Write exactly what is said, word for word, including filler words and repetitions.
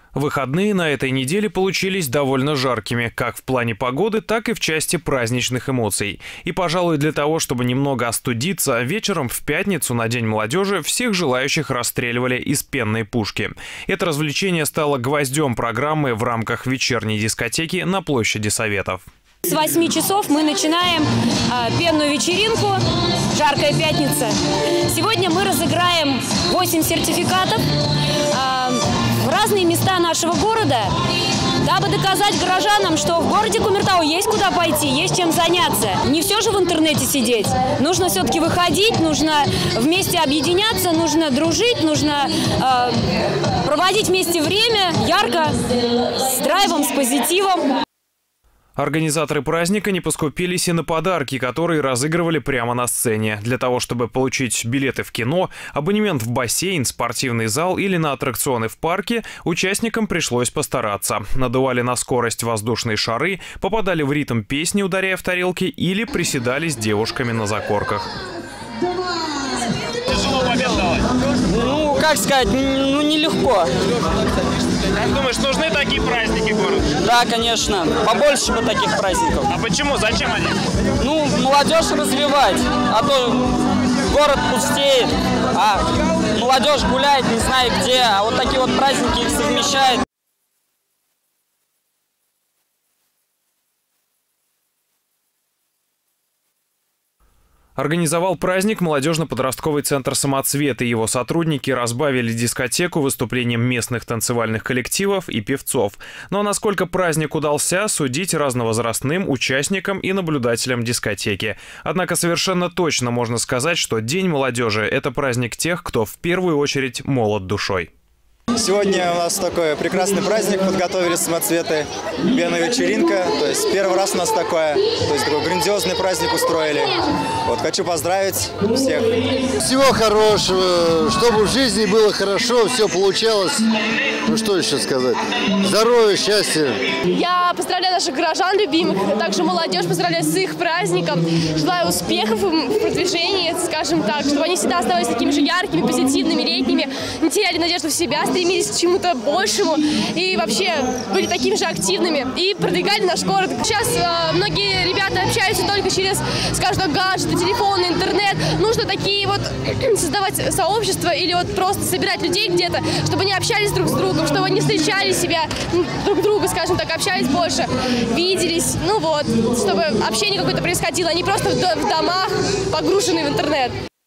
Выходные на этой неделе получились довольно жаркими, как в плане погоды, так и в части праздничных эмоций. И, пожалуй, для того, чтобы немного остудиться, вечером в пятницу на День молодежи всех желающих расстреливали из пенной пушки. Это развлечение стало гвоздем программы в рамках вечерней дискотеки на площади Советов. С восьми часов мы начинаем э, пенную вечеринку «Жаркая пятница». Сегодня мы разыграем восемь сертификатов э, в разные места нашего города, дабы доказать горожанам, что в городе Кумертау есть куда пойти, есть чем заняться. Не все же в интернете сидеть. Нужно все-таки выходить, нужно вместе объединяться, нужно дружить, нужно э, проводить вместе время ярко, с драйвом, с позитивом. Организаторы праздника не поскупились и на подарки, которые разыгрывали прямо на сцене. Для того, чтобы получить билеты в кино, абонемент в бассейн, спортивный зал или на аттракционы в парке, участникам пришлось постараться. Надували на скорость воздушные шары, попадали в ритм песни, ударяя в тарелки, или приседали с девушками на закорках. Тяжело побед давать? Ну, как сказать, ну нелегко. Как думаешь, нужны такие праздники в городе? Да, конечно. Побольше бы таких праздников. А почему? Зачем они? Ну, молодежь развивать. А то город пустеет, а молодежь гуляет не знаю где. А вот такие вот праздники их совмещают. Организовал праздник молодежно-подростковый центр «Самоцвет», и его сотрудники разбавили дискотеку выступлением местных танцевальных коллективов и певцов. Ну а насколько праздник удался, судить разновозрастным участникам и наблюдателям дискотеки. Однако совершенно точно можно сказать, что День молодежи – это праздник тех, кто в первую очередь молод душой. Сегодня у нас такой прекрасный праздник, подготовили самоцветы, пенная вечеринка, то есть первый раз у нас такое, то есть такой грандиозный праздник устроили. Вот, хочу поздравить всех. Всего хорошего, чтобы в жизни было хорошо, все получалось. Ну что еще сказать? Здоровья, счастья. Я поздравляю наших горожан любимых, также молодежь поздравляю с их праздником. Желаю успехов в продвижении, скажем так, чтобы они всегда оставались такими же яркими, позитивными, летними, не теряли надежду в себя, стремились к чему-то большему и вообще были такими же активными и продвигали наш город. Сейчас э, многие ребята общаются только через, скажем так, гаджеты, телефоны, интернет. Нужно такие вот создавать сообщества или вот просто собирать людей где-то, чтобы они общались друг с другом, чтобы они встречали себя, друг друга, скажем так, общались больше, виделись, ну вот, чтобы общение какое-то происходило, а не просто в домах, погруженные в интернет.